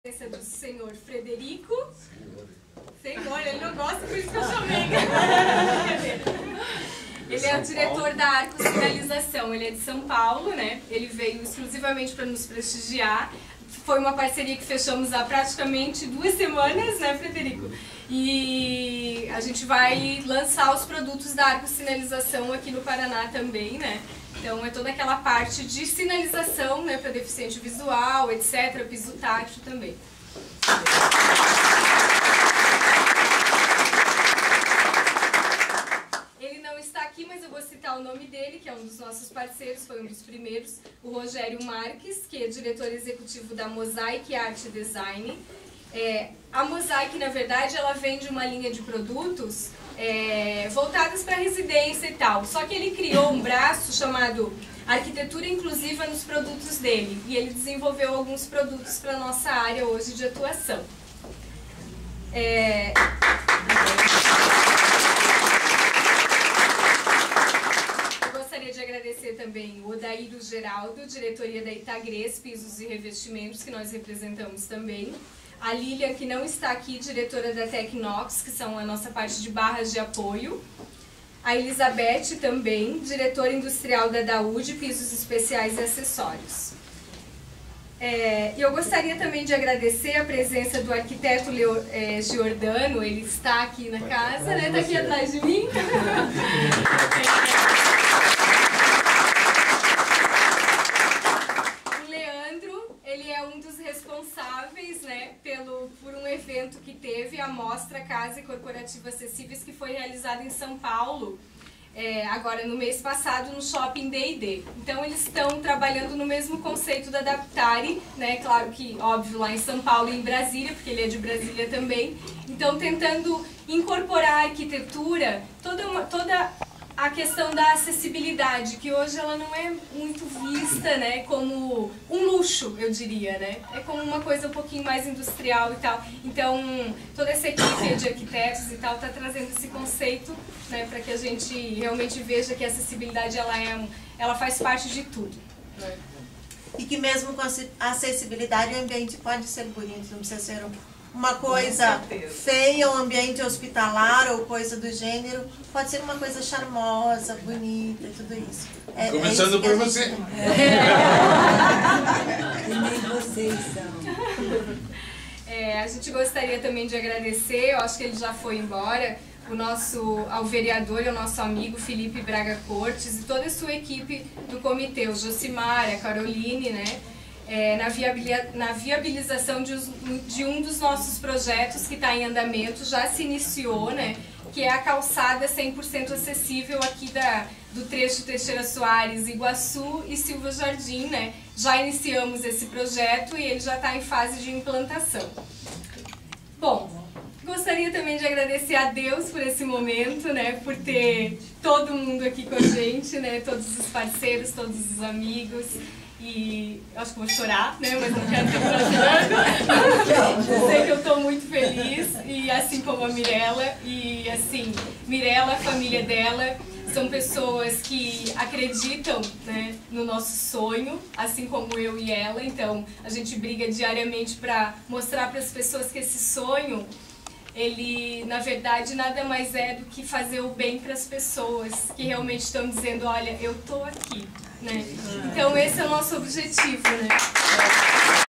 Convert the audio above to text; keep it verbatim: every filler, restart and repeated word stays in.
Do senhor Frederico. Senhor, ele não gosta, por isso que eu chamei. Ele é o diretor da Arcos Finalização, ele é de São Paulo, né? Ele veio exclusivamente para nos prestigiar. Foi uma parceria que fechamos há praticamente duas semanas, né, Frederico? E a gente vai lançar os produtos da Arcos Sinalização aqui no Paraná também, né? Então é toda aquela parte de sinalização, né, para deficiente visual, etcétera, piso tátil também. Ele não está aqui, mas eu vou citar o nome dele, que é um dos nossos parceiros, foi um dos primeiros, o Rogério Marques, que é diretor executivo da Mosaic Art Design. É, a Mosaic, na verdade, ela vende uma linha de produtos é, voltadas para residência e tal. Só que ele criou um braço chamado Arquitetura Inclusiva nos produtos dele. E ele desenvolveu alguns produtos para a nossa área hoje de atuação. É... Eu gostaria de agradecer também o Odaíro Geraldo, diretoria da Itagres, Pisos e Revestimentos, que nós representamos também. A Lilian, que não está aqui, diretora da Tecnox, que são a nossa parte de barras de apoio. A Elizabeth também, diretora industrial da Daúde, pisos especiais e acessórios. É, eu gostaria também de agradecer a presença do arquiteto Leo, é, Giordano, ele está aqui na casa, né? Está aqui atrás de mim. Ele é um dos responsáveis, né, pelo, por um evento que teve, a Mostra Casa e Corporativo Acessíveis, que foi realizada em São Paulo, é, agora no mês passado, no Shopping D e D. Então eles estão trabalhando no mesmo conceito da Adaptare, né, claro que, óbvio, lá em São Paulo e em Brasília, porque ele é de Brasília também. Então tentando incorporar a arquitetura, toda uma... Toda a questão da acessibilidade, que hoje ela não é muito vista, né, como um luxo, eu diria, né? É como uma coisa um pouquinho mais industrial e tal. Então, toda essa equipe de arquitetos e tal está trazendo esse conceito, né, para que a gente realmente veja que a acessibilidade ela, é, ela faz parte de tudo, né? E que mesmo com a acessibilidade o ambiente pode ser bonito, não precisa ser uma coisa feia, um ambiente hospitalar ou coisa do gênero, pode ser uma coisa charmosa, bonita e tudo isso. É, Começando é isso por você. E nem vocês são. É, a gente gostaria também de agradecer, eu acho que ele já foi embora, o nosso, ao vereador e ao nosso amigo Felipe Braga Cortes e toda a sua equipe do comitê, o Josimar, a Caroline, né? É, na, viabiliza, na viabilização de, de um dos nossos projetos que está em andamento, já se iniciou, né, que é a calçada cem por cento acessível aqui da, do trecho Teixeira Soares, Iguaçu e Silva Jardim, né? Já iniciamos esse projeto e ele já está em fase de implantação. Bom, gostaria também de agradecer a Deus por esse momento, né, por ter todo mundo aqui com a gente, né, todos os parceiros, todos os amigos. E acho que vou chorar, né? Mas não quero ficar chorando. Sei que eu estou muito feliz, e assim como a Mirella. E assim, Mirella, a família dela, são pessoas que acreditam, né, no nosso sonho, assim como eu e ela. Então a gente briga diariamente para mostrar para as pessoas que esse sonho, ele na verdade nada mais é do que fazer o bem para as pessoas que realmente estão dizendo, olha, eu estou aqui. Né? Então esse é o nosso objetivo, né?